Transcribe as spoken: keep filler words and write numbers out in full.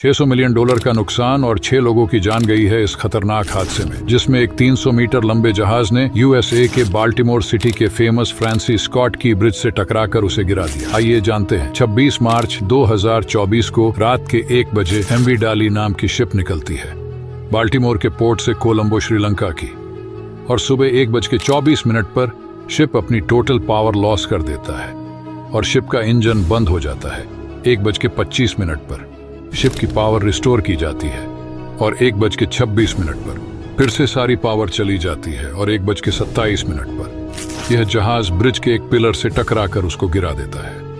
छह सौ million dollar का नुकसान और छह लोगों की जान गई है इस खतरनाक हादसे में, जिसमें एक तीन सौ मीटर लंबे जहाज ने यूएसए के बाल्टीमोर सिटी के फेमस फ्रांसिस स्कॉट की ब्रिज से टकराकर उसे गिरा दिया। आइए जानते हैं। छब्बीस मार्च दो हज़ार चौबीस को रात के एक बजे एमवी डाली नाम की शिप निकलती है बाल्टीमोर के पोर्ट से कोलंबो श्रीलंका की, और सुबह एक बज के चौबीस मिनट पर शिप अपनी टोटल पावर लॉस कर देता है और शिप का इंजन बंद हो जाता है। एक बज के पच्चीस मिनट पर शिप की पावर रिस्टोर की जाती है और एक बज के छब्बीस मिनट पर फिर से सारी पावर चली जाती है और एक बज के सत्ताईस मिनट पर यह जहाज ब्रिज के एक पिलर से टकराकर उसको गिरा देता है।